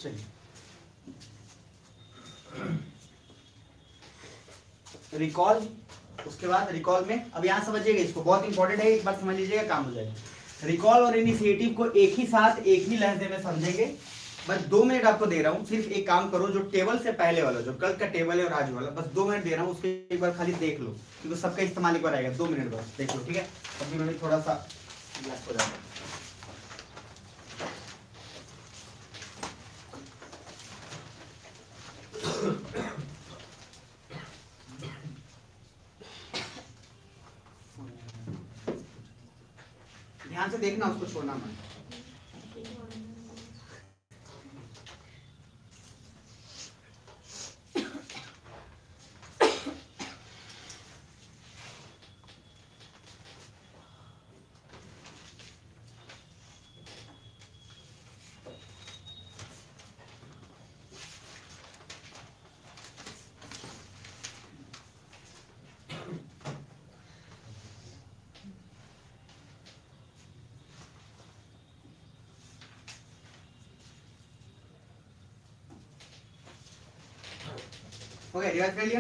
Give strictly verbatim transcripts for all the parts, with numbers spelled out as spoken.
चलिए, रिकॉल, उसके बाद रिकॉल में अब यहां समझिएगा, इसको बहुत इंपॉर्टेंट है, एक बार समझ लीजिएगा काम हो जाएगा। रिकॉल और इनिशिएटिव को एक ही साथ एक ही लहजे में समझेंगे। बस दो मिनट आपको दे रहा हूं, सिर्फ एक काम करो, जो टेबल से पहले वाला, जो कल का टेबल है और आज वाला, बस दो मिनट दे रहा हूं, उसके एक बार खाली देख लो, क्योंकि सबका इस्तेमाल एक बार आएगा। दो मिनट बस देख लो, ठीक है। अभी मैंने थोड़ा सा ब्लैक हो जाएगा। ध्यान से देखना, उसको छोड़ना मत। हो गया, रिवाइज कर लिया।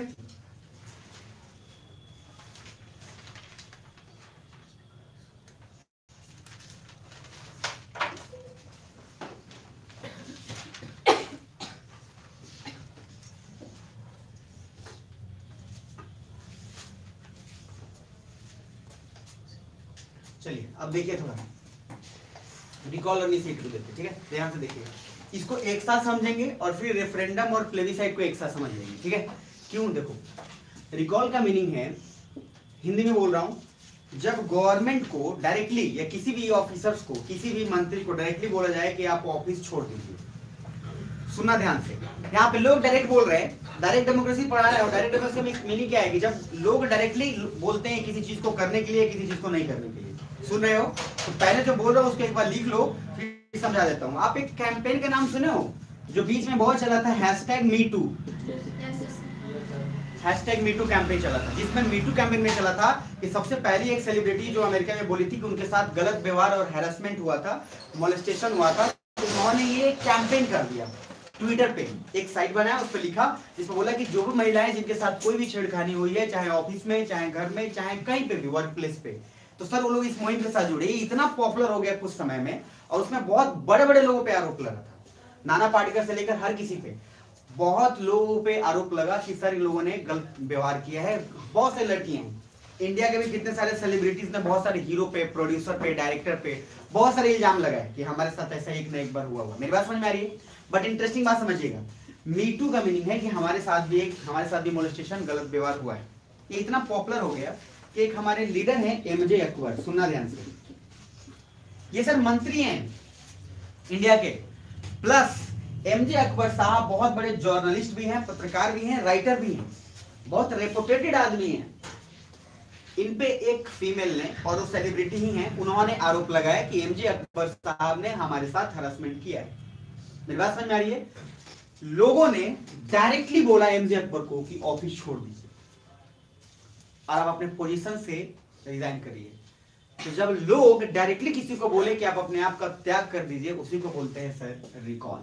चलिए अब देखिए, थोड़ा रिकॉल और इनिशिएटिव देखते हैं, ठीक है। ध्यान से देखिए, इसको एक साथ समझेंगे और फिर रेफरेंडम और प्लेबिसाइट को एक साथ समझ लेंगे, ठीक है। क्यों? देखो, रिकॉल का मीनिंग है, हिंदी में बोल रहा हूं, जब गवर्नमेंट को डायरेक्टली या किसी भी ऑफिसर्स को, किसी भी मंत्री को डायरेक्टली बोला जाए कि आप ऑफिस छोड़ दीजिए। सुनना ध्यान से, यहाँ पे लोग डायरेक्ट बोल रहे हैं, डायरेक्ट डेमोक्रेसी पढ़ा रहे हो। डायरेक्ट डेमोक्रेसी में मीनिंग क्या है कि जब लोग डायरेक्टली बोलते हैं किसी चीज को करने के लिए, किसी चीज को नहीं करने के लिए। सुन रहे हो? तो पहले जो बोल रहा हूँ उसको एक बार लिख लो, फिर समझा देता हूँ। आप एक कैंपेन का नाम सुने हो जो बीच में बहुत चला था, hashtag me too. Hashtag me too campaign चला था, जिसमें मी टू कैंपेन में चला था कि सबसे पहली एक सेलिब्रिटी जो अमेरिका में बोली थी कि उनके साथ गलत व्यवहार और हैरेसमेंट हुआ था, मोलेस्टेशन हुआ था, तो उन्होंने ये कैंपेन कर दिया। ट्विटर पे एक साइट बनाया, उस पर लिखा, जिसमें बोला कि जो भी महिलाएं जिनके साथ कोई भी छेड़खानी हुई है, चाहे ऑफिस में, चाहे घर में, चाहे कहीं पे भी, वर्क प्लेस पे, तो सर वो लोग इस मुहिम के साथ जुड़े। ये इतना पॉपुलर हो गया कुछ समय में, और उसमें बहुत बड़े बड़े लोगों पे आरोप लगा था, नाना पाटेकर से लेकर हर किसी पे बहुत लोगों पे आरोप लगा कि सर इन लोगों ने गलत व्यवहार किया है। बहुत से लड़कियां हैं, इंडिया के भी कितने सारे सेलिब्रिटीज ने बहुत सारे हीरो पे, प्रोड्यूसर पे, डायरेक्टर पे बहुत सारे इल्जाम लगाए कि हमारे साथ ऐसा एक न एक बार हुआ हुआ। मेरी बात समझ में आ रही है? बट इंटरेस्टिंग बात समझिएगा, मी टू का मीनिंग है कि हमारे साथ भी एक हमारे साथ भी मोलेस्टेशन, गलत व्यवहार हुआ है। ये इतना पॉपुलर हो गया कि एक हमारे लीडर हैं एमजे अकबर, सुनना ध्यान से, ये सर मंत्री हैं इंडिया के, प्लस एमजे अकबर साहब बहुत बड़े जर्नलिस्ट भी हैं, पत्रकार भी हैं, राइटर भी हैं, बहुत रेपुटेटेड आदमी हैं। इन पे एक फीमेल ने, और वो सेलिब्रिटी ही हैं, उन्होंने आरोप लगाया कि एमजे अकबर साहब ने हमारे साथ हरासमेंट किया है। मेरी बात समझ में आ रही है? लोगों ने डायरेक्टली बोला एमजे अकबर को कि ऑफिस छोड़ दीजिए और आप अपने पोजीशन से रिजाइन करिए। तो जब लोग डायरेक्टली किसी को बोले कि आप अपने आप का त्याग कर दीजिए, उसी को बोलते हैं सर रिकॉल।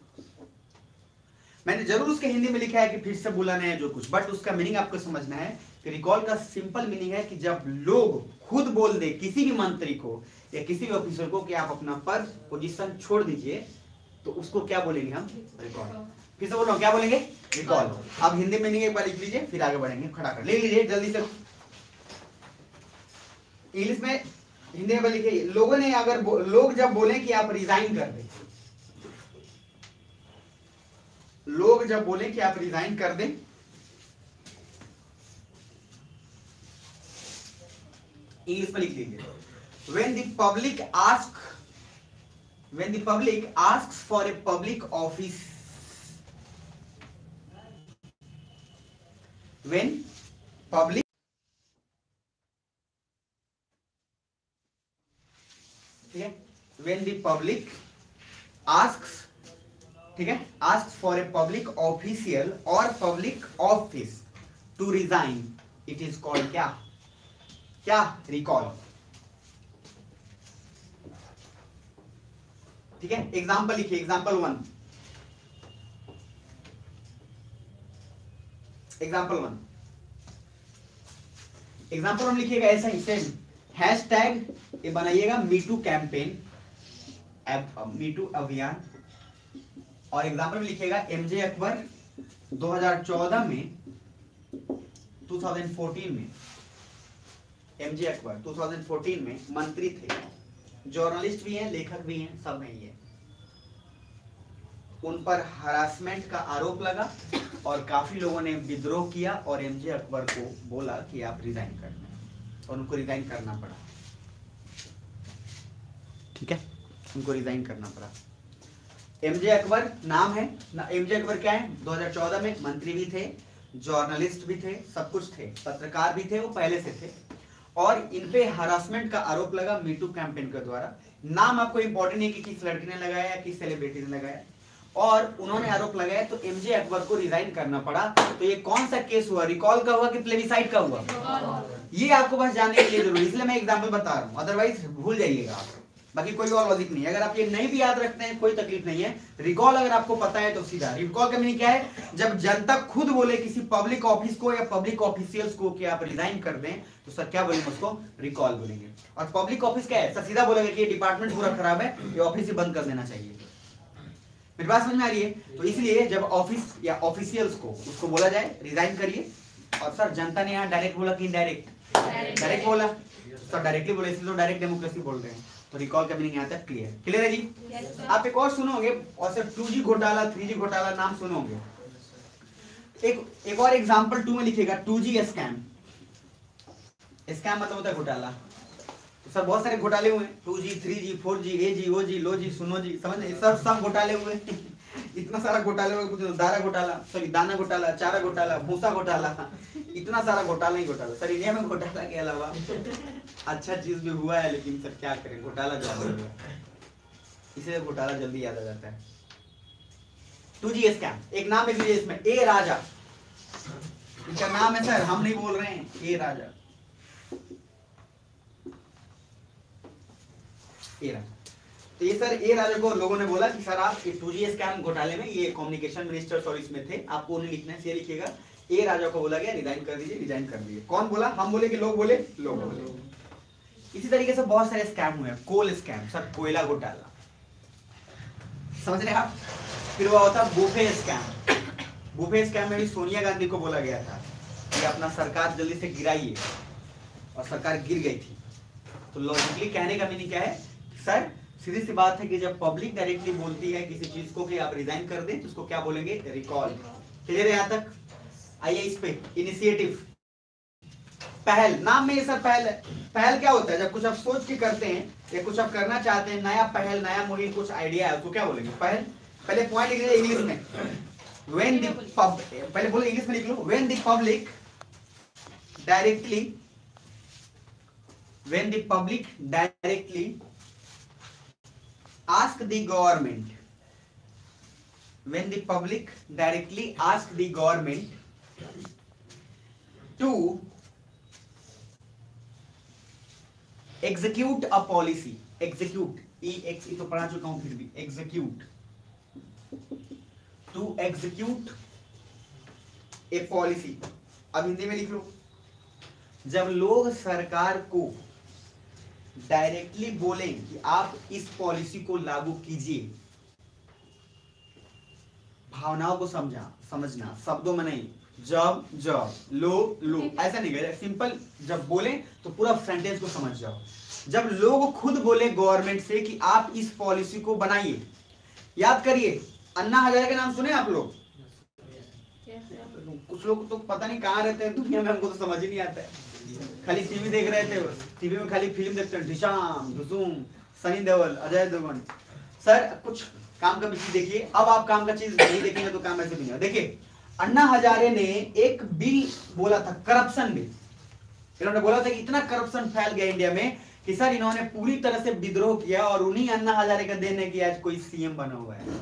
मैंने जरूर उसके हिंदी में लिखा है कि फिर से बुलाना है जो कुछ, बट उसका मीनिंग आपको समझना है कि रिकॉल का सिंपल मीनिंग है कि जब लोग खुद बोल दे किसी भी मंत्री को या किसी भी ऑफिसर को कि आप अपना पद, पोजीशन छोड़ दीजिए, तो उसको क्या बोलेंगे हम? रिकॉल। फिर से बोल रहा हूं, क्या बोलेंगे? रिकॉल। अब हिंदी में मीनिंग एक बार लिख लीजिए, फिर आगे बढ़ेंगे। खड़ा कर ले लीजिए जल्दी से, इंग्लिश में, हिंदी में लिखिए। लोगों ने अगर लोग जब बोले कि आप रिजाइन कर दें, लोग जब बोले कि आप रिजाइन कर दें, इंग्लिश में लिख लीजिए, when the public ask when the public asks for a public office, when public ठीक है, when the public asks, ठीक है, asks for a public official or public office to resign, it is called क्या? क्या? Recall. ठीक है, example लिखिए, example one, example one, example one लिखिएगा ऐसा ही सेम, हैश टैग ये बनाइएगा मीटू कैंपेन, मीटू अभियान, और एग्जाम्पल में लिखिएगा एमजे अकबर दो हज़ार चौदह में दो हज़ार चौदह में एमजे अकबर दो हज़ार चौदह में मंत्री थे, जर्नलिस्ट भी हैं, लेखक भी हैं, सब नहीं है। उन पर हरासमेंट का आरोप लगा और काफी लोगों ने विद्रोह किया और एमजे अकबर को बोला कि आप रिजाइन कर दें, और उनको रिजाइन करना पड़ा। ठीक है, उनको रिजाइन करना पड़ा। एमजे अकबर नाम है ना, एमजे अकबर क्या है, दो हज़ार चौदह में मंत्री भी थे, जर्नलिस्ट भी थे, सब कुछ थे, पत्रकार भी थे, वो पहले से थे, और इन पे हरासमेंट का आरोप लगा मीटू कैंपेन के द्वारा। नाम आपको इंपॉर्टेंट नहीं कि किस लड़की ने लगाया या किस सेलिब्रिटी ने लगाया, और उन्होंने आरोप लगाया तो एमजे अकबर को रिजाइन करना पड़ा। तो ये कौन सा केस हुआ, रिकॉल का हुआ कि प्लेबिसाइड का हुआ, ये आपको बस जानने के लिए जरूरी, इसलिए मैं एग्जाम्पल बता रहा हूँ, अदरवाइज भूल जाइएगा आप, बाकी कोई और लॉजिक नहीं है। अगर आप ये नहीं भी याद रखते हैं कोई तकलीफ नहीं है, रिकॉल अगर आपको पता है तो सीधा। रिकॉल का मीनिंग क्या है, जब जनता खुद बोले किसी पब्लिक ऑफिस को या पब्लिक ऑफिशियल्स को कि आप रिजाइन कर दें, तो सर क्या बोलेंगे, उसको रिकॉल बोलेंगे। और पब्लिक ऑफिस क्या है, सर सीधा बोलेंगे कि ये डिपार्टमेंट पूरा खराब है, ये ऑफिस ही बंद कर देना चाहिए। मेरी बात समझ में आ रही है? तो इसलिए जब ऑफिस या ऑफिशियल्स को उसको बोला जाए रिजाइन करिए, और सर जनता ने यहाँ डायरेक्ट बोला कि इनडायरेक्ट, डायरेक्ट बोला, सर डायरेक्टली बोले, इसलिए तो डायरेक्ट डेमोक्रेसी बोल रहे हैं। तो रिकॉल का मीनिंग यहाँ तक क्लियर क्लियर है जी। yes, आप एक और सुनोगे, और सिर्फ टू जी घोटाला, थ्री जी घोटाला नाम सुनोगे। एक एक और एग्जांपल टू में लिखिएगा, टू जी स्कैम। स्कैम मतलब होता है घोटाला। तो सर बहुत सारे घोटाले हुए, two G, three G, four G, ए जी, ओ जी, लो जी, सुनो जी, समझ नहीं, सब सब घोटाले हुए इतना सारा घोटाले हुए, कुछ दारा घोटाला, सॉरी दाना घोटाला, चारा घोटाला, भूसा घोटाला, इतना सारा घोटाला ही घोटाला। सर इंडिया में घोटाला के अलावा अच्छा चीज भी हुआ है, लेकिन सर क्या करें, घोटाला ज्यादा हुआ, इसलिए घोटाला जल्दी याद आ जाता है। टू जी स्कैम, एक नाम है इसमें, ए राजा, इनका नाम है सर, हम नहीं बोल रहे हैं, ए राजा, ए राजा। तो ये सर ए राजा को लोगों ने बोला कि सर आप टू जी स्कैम घोटाले में, ये कम्युनिकेशन मिनिस्टर और इसमें थे, आपको उन्हें लिखना है, ये लिखिएगा, ए राजा को बोला गया रिजाइन कर दीजिए, रिजाइन कर दीजिए। कौन बोला, हम बोले कि लोग बोले, लोग बोले। इसी तरीके से बहुत सारे स्कैम हुए, कोल स्कैम, सर कोयला घोटाला, समझ रहे आप। फिर हुआ होता बुफे स्कैम, बुफे स्कैम में भी सोनिया गांधी को बोला गया था कि अपना सरकार जल्दी से गिराइए, और सरकार गिर गई थी। तो लॉजिकली कहने का मीनिंग क्या है, सर सीधी सी बात है कि जब पब्लिक डायरेक्टली बोलती है किसी चीज को कि आप रिजाइन कर दें, तो उसको क्या बोलेंगे, रिकॉल। क्लियर है यहाँ तक? आइए इस पे, इनिशिएटिव, पहल, नाम में ये सब पहल है। पहल क्या होता है, जब कुछ आप सोच के करते हैं या कुछ आप करना चाहते हैं, नया पहल, नया मुहिम, कुछ आइडिया है, उसको क्या बोलेंगे, पहल। पहले पॉइंट लिख लीजिए इंग्लिश में, व्हेन द पब, पहले बोलो इंग्लिश में लिख लो, when the public directly, when the public directly ask the government, when the public directly ask the government to execute a policy, execute, e x e तो पढ़ा चुका हूं, फिर भी execute, to execute a policy। अब हिंदी में लिख लो, जब लोग सरकार को डायरेक्टली बोलें कि आप इस पॉलिसी को लागू कीजिए, भावनाओं को समझा समझना, शब्दों में नहीं, जब जब लो लो ऐसा नहीं करें, सिंपल जब बोले तो पूरा सेंटेंस को समझ जाओ। जब लोग खुद बोले गवर्नमेंट से कि आप इस पॉलिसी को बनाइए, याद करिए अन्ना हजारे के नाम सुने आप लोग? कुछ लोग तो पता नहीं कहाँ रहते हैं दुनिया में, हमको तो समझ ही नहीं आता है, खाली टीवी देख रहे थे, टीवी में खाली फिल्म देखते हैं, ढिशाम ढुसूम, सनी देओल, अजय देवगन। सर कुछ काम का भी चीज देखिए, अब आप काम का चीज नहीं देखेंगे तो काम ऐसे भी नहीं। देखिए अन्ना हजारे ने एक बिल बोला था, करप्शन बिल, इन्होंने बोला था कि इतना करप्शन फैल गया इंडिया में कि सर इन्होंने पूरी तरह से विद्रोह किया, और उन्हीं अन्ना हजारे का देन है कि आज कोई सीएम बना हुआ है।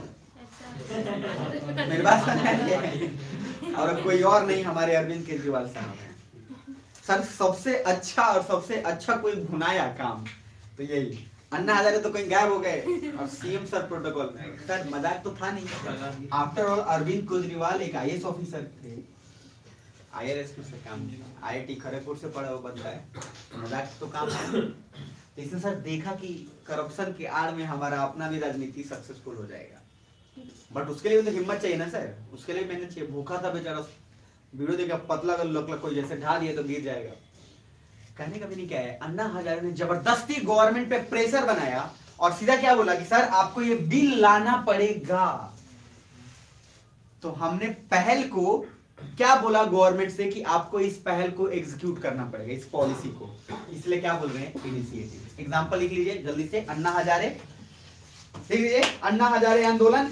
मेरी बात समझ है, और कोई और नहीं, हमारे अरविंद केजरीवाल साहब है। सर सबसे अच्छा और सबसे अच्छा कोई भुनाया काम तो यही, अन्ना हजारे तो कहीं गायब हो गए, और सीएम सर प्रोटोकॉल में। सर मजाक तो था नहीं, आफ्टर ऑल अरविंद केजरीवाल एक आईएएस ऑफिसर थे, आई आर एस से काम, आई आई टी खड़गपुर से पढ़ा हुआ बंदा है, मजाक तो काम है। तो इसने सर देखा कि करप्शन के आड़ में हमारा अपना भी राजनीति सक्सेसफुल हो जाएगा, बट उसके लिए तो हिम्मत चाहिए ना सर, उसके लिए मैंने चाहिए। भूखा था बेचारा, वीडियो देखा पतला कर लक लक कोई जैसे ढा दिया तो गिर जाएगा। कहने का भी नहीं क्या है, अन्ना हजारे ने जबरदस्ती गवर्नमेंट पे प्रेशर बनाया और सीधा क्या बोला कि सर आपको ये बिल लाना पड़ेगा। तो हमने पहल को क्या बोला गवर्नमेंट से कि आपको इस पहल को एग्जीक्यूट करना पड़ेगा, इस पॉलिसी को, इसलिए क्या बोल रहे हैं, इनिशिएटिव। एग्जांपल लिख लीजिए जल्दी से, अन्ना हजारे लिख लीजिए, अन्ना हजारे आंदोलन,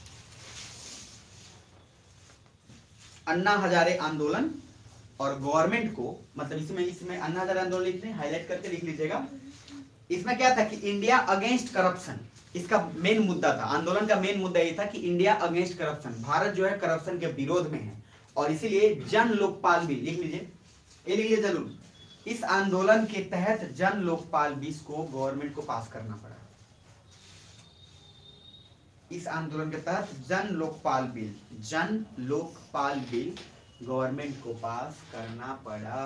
अन्ना हजारे आंदोलन और गवर्नमेंट को, मतलब इसमें इसमें अन्ना हजारे आंदोलन लिखने हाईलाइट करके लिख लीजिएगा। इसमें क्या था कि इंडिया अगेंस्ट करप्शन, इसका मेन मुद्दा था, आंदोलन का मेन मुद्दा ये था कि इंडिया अगेंस्ट करप्शन, भारत जो है करप्शन के विरोध में है, और इसीलिए जन लोकपाल बिल लिख लीजिए, ये लिख लीजिए जरूर। इस आंदोलन के तहत जन लोकपाल बिल को गवर्नमेंट को पास करना पड़ा। इस आंदोलन के तहत जन लोकपाल बिल, जन लोकपाल बिल गवर्नमेंट को पास करना पड़ा।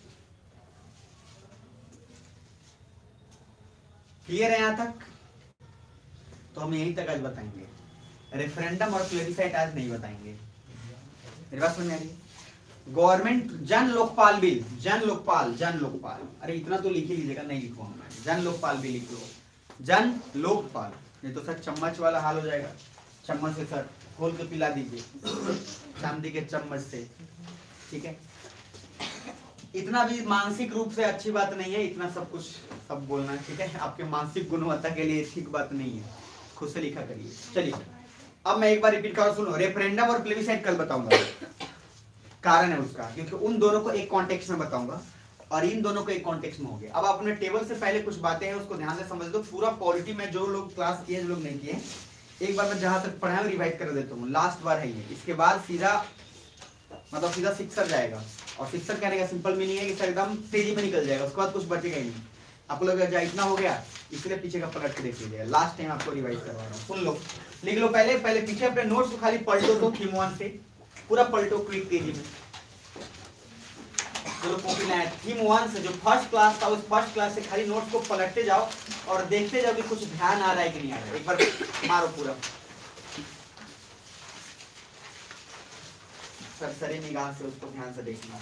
क्लियर है यहां तक? तो हम यहीं तक आज बताएंगे, रेफरेंडम और प्लेबिसाइट आज नहीं बताएंगे। मेरी बात समझ आ रही है? गवर्नमेंट जन लोकपाल बिल, जन लोकपाल, जन लोकपाल, अरे इतना तो लिख ही लीजिएगा, नहीं लिखूंगा मैं, जन लोकपाल बिल लिख लो, जन लोकपाल, नहीं तो सर चम्मच वाला हाल हो जाएगा, चम्मच से सर खोल के पिला दीजिए चांदी के चम्मच से, ठीक है? इतना भी मानसिक रूप से अच्छी बात नहीं है, इतना सब कुछ सब बोलना, ठीक है? आपके मानसिक गुणवत्ता के लिए ठीक बात नहीं है, खुद से लिखा करिए। चलिए अब मैं एक बार रिपीट कर, सुनो, रेफरेंडम और प्लेबिसाइट कल बताऊंगा, कारण है उसका, क्योंकि उन दोनों को एक कॉन्टेक्स्ट में बताऊंगा और इन दोनों को एक कॉन्टेक्स्ट में हो गया। अब अपने टेबल से पहले कुछ बातें हैं उसको ध्यान से समझ लो, पूरा पॉलिटी में जो लोग क्लास किए जो लोग नहीं किए, एक बार मैं जहां तक पढ़ा है रिवाइज कर देता हूँ, लास्ट बार है ये, इसके बाद सीधा मतलब सीधा शिक्षक जाएगा, और शिक्षक कहने का सिंपल मीनिंग है कि सर एकदम तेजी में निकल जाएगा, उसके बाद कुछ बचेगा ही नहीं। आपको लगेगा इतना हो गया, इसलिए पीछे का पलट के देख लीजिएगा, लास्ट टाइम आपको रिवाइज करवा रहा हूँ, सुन लो, लिख लो पहले पहले पीछे अपने नोट्स को खाली पलटो, तो थीम वन से पूरा पलटो क्विक तेजी में, जो कॉपी लाए थीम वन से, जो फर्स्ट क्लास था उस फर्स्ट क्लास से खाली नोट्स को पलटते जाओ और देखते जाओ कि कुछ ध्यान आ रहा है कि नहीं आ रहा है। एक बार मारो पूरा सरसरी निगाह से, उसको ध्यान से देखना।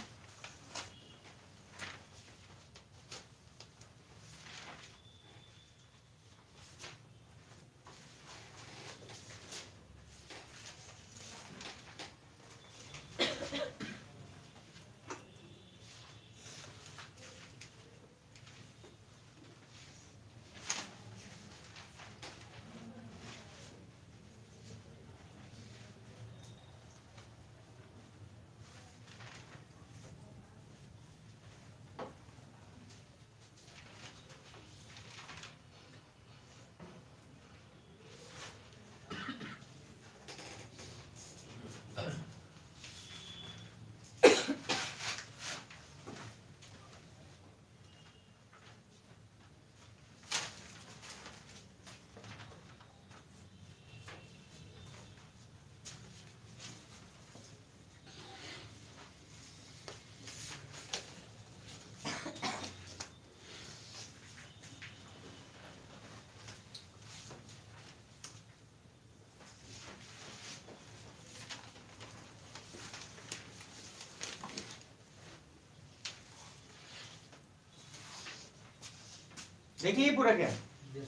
देखिए पूरा क्या है,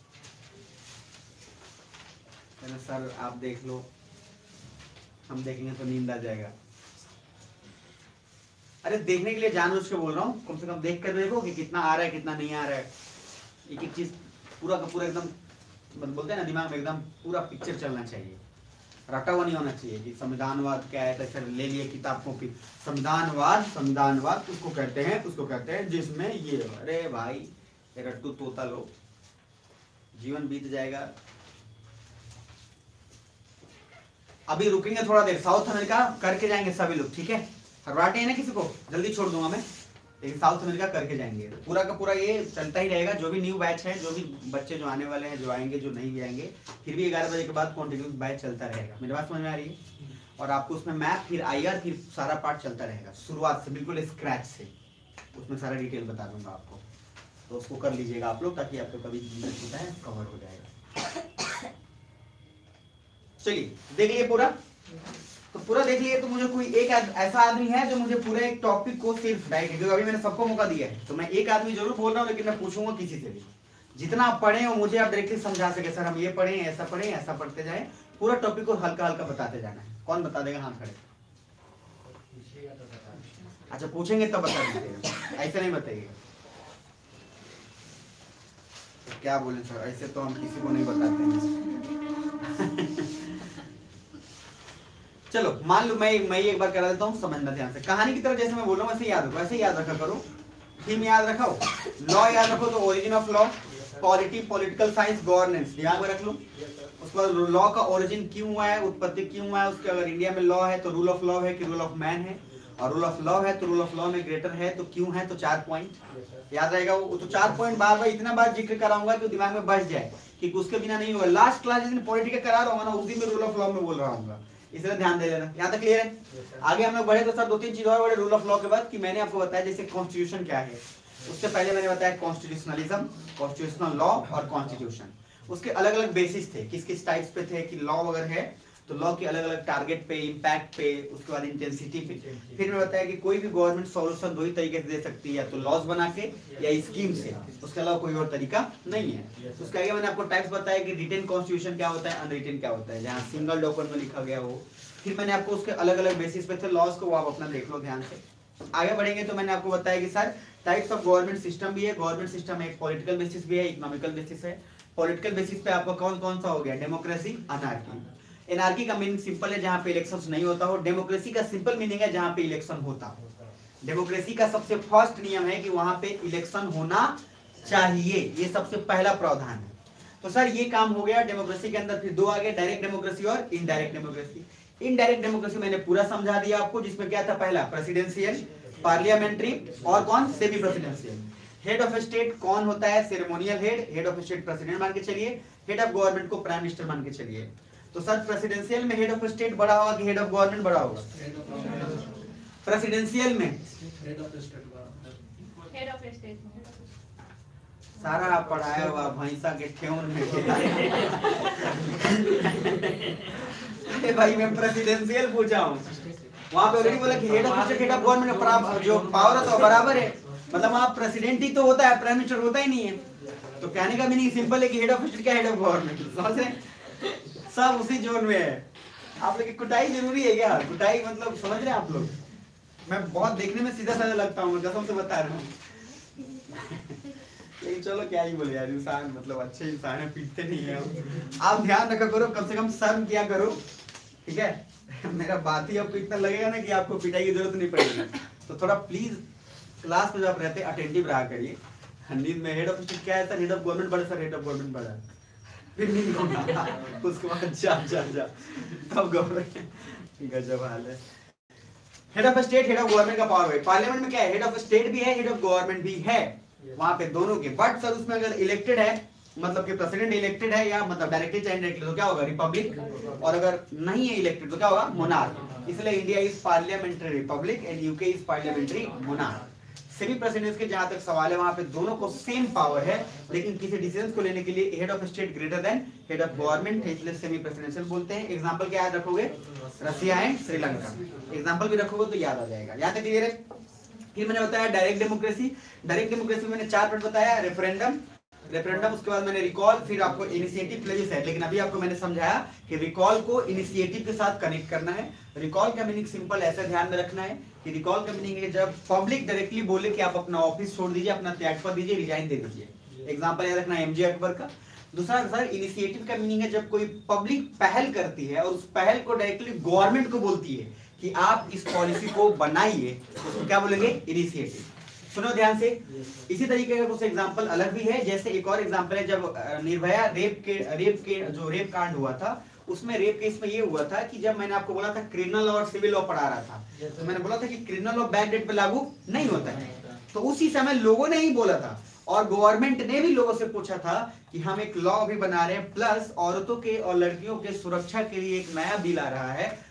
सर आप देख लो, हम देखेंगे तो नींद आ जाएगा। अरे देखने के लिए जानबूझ के बोल रहा हूँ, कम से कम देख कर देखो कि कितना आ रहा है कितना नहीं आ रहा है, एक एक चीज पूरा का पूरा एकदम बोलते हैं ना, दिमाग में एकदम पूरा पिक्चर चलना चाहिए, रटा हुआ नहीं होना चाहिए कि संविधानवाद क्या है, तो ले लिए किताब कॉपी, संविधानवाद संविधानवाद उसको कहते हैं, उसको कहते हैं जिसमें ये, अरे भाई रट्टू तोता लो, जीवन बीत जाएगा। अभी रुकेंगे थोड़ा देर, साउथ अमेरिका करके जाएंगे सभी लोग, ठीक है? हरवाटे है ना किसी को, जल्दी छोड़ दूंगा मैं, लेकिन साउथ अमेरिका करके जाएंगे, पूरा का पूरा ये चलता ही रहेगा। जो भी न्यू बैच है, जो भी बच्चे जो आने वाले हैं, जो आएंगे जो नहीं भी आएंगे, फिर भी ग्यारह बजे के बाद कंटिन्यू बैच चलता रहेगा। मेरी बात समझ में आ रही है? और आपको उसमें मैप फिर आईआर फिर सारा पार्ट चलता रहेगा शुरुआत से बिल्कुल स्क्रैच से, उसमें सारा डिटेल बता दूंगा आपको, तो उसको कर लीजिएगा आप लोग ताकि आपको कभी दिक्कत होता है कवर हो जाएगा। चलिए देख लिए पूरा, तो पूरा देख लिए। तो मुझे कोई एक ऐसा आदमी है जो मुझे पूरे एक टॉपिक को सिर्फ डायरेक्ट, क्योंकि अभी मैंने सबको मौका दिया है, तो मैं एक आदमी जरूर बोल रहा हूँ, लेकिन मैं पूछूंगा किसी से भी जितना आप पढ़े हो मुझे आप डायरेक्टली समझा सके, सर हम ये पढ़े ऐसा पढ़े ऐसा पढ़ते जाए, पूरा टॉपिक को हल्का हल्का बताते जाना है। कौन बता देगा हाथ खड़े? अच्छा पूछेंगे तब बता दीजिएगा, ऐसे नहीं बताइएगा। तो क्या बोले सर, ऐसे तो हम किसी को नहीं बताते हैं। चलो मान लो मैं मैं एक बार करा देता हूँ, समझना ध्यान से। कहानी की तरह जैसे मैं बोल रहा हूँ वैसे याद रखो, ऐसे याद रखा करो। थीम याद रखो, लॉ याद रखो, तो origin of law, polity, political science, governance दिमाग में रख लो। उसके बाद लॉ का ओरिजिन क्यों हुआ है, उत्पत्ति क्यों हुआ है उसके। अगर इंडिया में लॉ है तो रूल ऑफ लॉ है कि रूल ऑफ मैन है, और रूल ऑफ लॉ है तो रूल ऑफ लॉ में ग्रेटर है तो क्यों है, तो चार पॉइंट याद रहेगा वो। तो चार पॉइंट बार बार इतना बार जिक्र कराऊंगा कि दिमाग में बस जाए कि उसके बिना नहीं होगा। लास्ट क्लास जिस दिन पॉलिटी का करा रहा हूँ ना उस दिन में रूल ऑफ लॉ में बोल रहा हूँ, इसलिए ध्यान दे लेना। यहाँ तक क्लियर है? आगे हम लोग बढ़े तो सर दो तीन चीज और बढ़े रूल ऑफ लॉ के बाद, कि मैंने आपको बताया जैसे कॉन्स्टिट्यूशन क्या है, उससे पहले मैंने बताया कॉन्स्टिट्यूशनलिज्म, कॉन्स्टिट्यूशनल लॉ और कॉन्स्टिट्यूशन। उसके अलग अलग बेसिस थे, किस किस टाइप्स पे थे, कि लॉ अगर है तो लॉ के अलग अलग टारगेट पे, इम्पैक्ट पे, उसके बाद इंटेंसिटी पे। फिर मैं बताया कि कोई भी गवर्नमेंट सॉल्यूशन दो ही तरीके से दे सकती है, या तो लॉज बना के या स्कीम से, उसके अलावा कोई और तरीका नहीं है। उसके आगे मैंने आपको टाइप्स बताया कि रिटेन कॉन्स्टिट्यूशन क्या होता है, अनरिटेन क्या होता है, जहाँ सिंगल डॉक्यूमेंट में लिखा गया हो। फिर मैंने आपको उसके अलग अलग बेसिस पे थे लॉज को, वो आप अपना देख लो ध्यान से। आगे बढ़ेंगे तो मैंने आपको बताया कि sir types of government system भी है। गवर्नमेंट सिस्टम एक पॉलिटिकल बेसिस भी है, इकोनॉमिकल बेसिस है। पॉलिटिकल बेसिस पे आपको कौन कौन सा हो गया, डेमोक्रेसी, अनार्की। एनार्की का मीनिंग सिंपल है, जहां पे इलेक्शंस नहीं होता हो। डेमोक्रेसी का सिंपल मीनिंग है जहां पे इलेक्शन होता हो। डेमोक्रेसी का सबसे फर्स्ट नियम है कि वहां पे इलेक्शन होना चाहिए, ये सबसे पहला प्रावधान है। तो सर ये काम हो गया डेमोक्रेसी के अंदर। फिर दो आ गए, डायरेक्ट डेमोक्रेसी और इनडायरेक्ट डेमोक्रेसी। इनडायरेक्ट डेमोक्रेसी मैंने पूरा समझा दिया आपको, जिसमें क्या था, पहला प्रेसिडेंशियल, पार्लियामेंट्री और कौन, semi presidential. Head of state कौन होता है, ceremonial head. Head of state president मान के चलिए, हेड ऑफ गवर्नमेंट को प्राइम मिनिस्टर मान के चलिए। तो सर प्रेसिडेंशियल में हेड ऑफ स्टेट बड़ा होगा कि हेड ऑफ गवर्नमेंट बड़ा होगा? प्रेसिडेंशियल में हेड ऑफ स्टेट सारा आप पढ़ाया हुआ भैंसा के ठेउन में। अरे भाई मैं प्रेसिडेंशियल पूछा हूँ, वहां पे ऑलरेडी बोला कि head of state head of government जो पावर है तो बराबर है, मतलब वहां प्रेसिडेंट ही तो होता है, प्राइम मिनिस्टर होता ही नहीं है। तो कहने का मीनिंग सिंपल है कि हेड ऑफ स्टेट क्या, हेड ऑफ गवर्नमेंट। समझ रहे, सब उसी जोन में है। आप लोग की कुटाई जरूरी है क्या? कुटाई मतलब समझ रहे हैं आप लोग? मैं बहुत देखने में सीधा साधा लगता हूँ, कसम से बता रहा हूँ। लेकिन चलो क्या ही बोले यार, इंसान मतलब अच्छे इंसान है, पीटते नहीं है। आप ध्यान रखा करो, कम से कम शर्म किया करो, ठीक है? मेरा बात ही आपको इतना लगेगा ना कि आपको पिटाई की जरूरत नहीं पड़ेगी। तो थोड़ा प्लीज क्लास में जब रहते अटेंटिव रहा करिए। नींद में हेड ऑफ स्टेट क्या है सर, हेड ऑफ गवर्नमेंट बड़ा, सर हेड ऑफ गवर्नमेंट बड़ा, फिर नींद होगा, उसके बाद जा जा जा तब गवर्नमेंट गजब हाल है। Head of state, head of government का पावर है। पार्लियामेंट में क्या है, हेड ऑफ स्टेट भी है, हेड ऑफ गवर्नमेंट भी है, वहां पे दोनों के। बट सर उसमें अगर इलेक्टेड है, मतलब कि प्रेसिडेंट इलेक्टेड है या मतलब डायरेक्टली या इनडायरेक्टली, तो क्या होगा, रिपब्लिक। और अगर नहीं है इलेक्टेड तो क्या होगा, मोनार्क। इसलिए India is parliamentary republic and UK is parliamentary monarch. Semi presidents के जहां तक सवाल है, वहां पे दोनों को सेम पावर है, लेकिन किसी डिसीजन को लेने के लिए head of state greater than head of government है, इसलिए सेमी प्रेसिडेंशियल बोलते हैं। एग्जांपल क्या याद रखोगे, रसिया एंड श्रीलंका। एग्जांपल भी रखोगे तो याद आ जाएगा। यहां तक क्लियर है? फिर मैंने बताया डायरेक्ट डेमोक्रेसी। डायरेक्ट डेमोक्रेसी में मैंने चार पॉइंट बताया, रेफरेंडम, रेफरेंडम उसके बाद मैंने रिकॉल, फिर आपको इनिशिएटिव प्लेजिसाइड। लेकिन अभी आपको मैंने समझाया कि रिकॉल को इनिशिएटिव के साथ कनेक्ट करना है। रिकॉल का मीनिंग सिंपल ऐसे ध्यान में रखना है कि रिकॉल का मीनिंग है जब पब्लिक डायरेक्टली बोले कि आप अपना ऑफिस छोड़ दीजिए, अपना त्यागपत्र दीजिए, रिजाइन दे दीजिए। एग्जांपल याद रखना है एमजे अकबर का। दूसरा सर इनिशिएटिव का मीनिंग है जब कोई पब्लिक पहल करती है और उस पहल को डायरेक्टली गवर्नमेंट को बोलती है कि आप इस पॉलिसी को बनाइए, उसको क्या बोलेंगे, इनिशिएटिव। सुनो ध्यान से। इसी तरीके का कुछ एग्जांपल अलग भी है। जैसे एक और एग्जांपल है, जब निर्भया रेप के रेप के जो रेप कांड हुआ था, उसमें रेप केस में ये हुआ था कि जब मैंने आपको बोला था क्रिमिनल और सिविल लॉ पढ़ा रहा था, तो मैंने बोला था कि क्रिमिनल लॉ बैक डेट पे लागू नहीं होता है। तो उसी समय लोगों ने ही बोला था और गवर्नमेंट ने भी लोगों से पूछा था कि हम एक लॉ भी बना रहे हैं, प्लस औरतों के और लड़कियों के सुरक्षा के लिए एक नया बिल आ रहा है,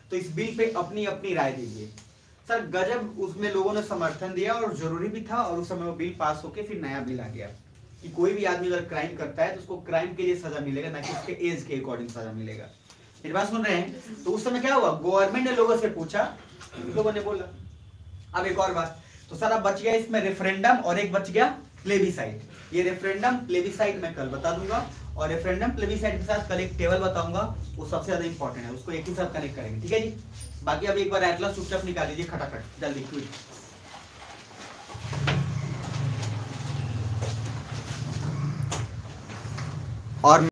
तो इस बिल पे अपनी अपनी राय दीजिए। सर गजब उसमें लोगों ने समर्थन दिया और जरूरी भी था, और उस समय वो बिल पास होके फिर नया बिल आ गया कि कोई भी आदमी अगर क्राइम करता है तो उसको क्राइम के लिए सजा मिलेगा, ना कि उसके एज के अकॉर्डिंग सजा मिलेगा। मेरी बात सुन रहे हैं? तो उस समय क्या हुआ, गवर्नमेंट ने लोगों से पूछा, लोगों ने बोला। अब एक और बात, तो सर अब बच गया इसमें रेफरेंडम और एक बच गया प्लेबिसाइट। ये रेफरेंडम प्लेबिसाइट मैं कल बता दूंगा, और रेफरेंडम प्लेबिसाइट के साथ कल एक टेबल बताऊंगा, वो सबसे ज्यादा इंपॉर्टेंट है, उसको एक ही साथ कनेक्ट करेंगे, ठीक है जी। बाकी अब एक बार एटलस चुपचाप निकाल लीजिए खटाखट जल्दी क्विक। और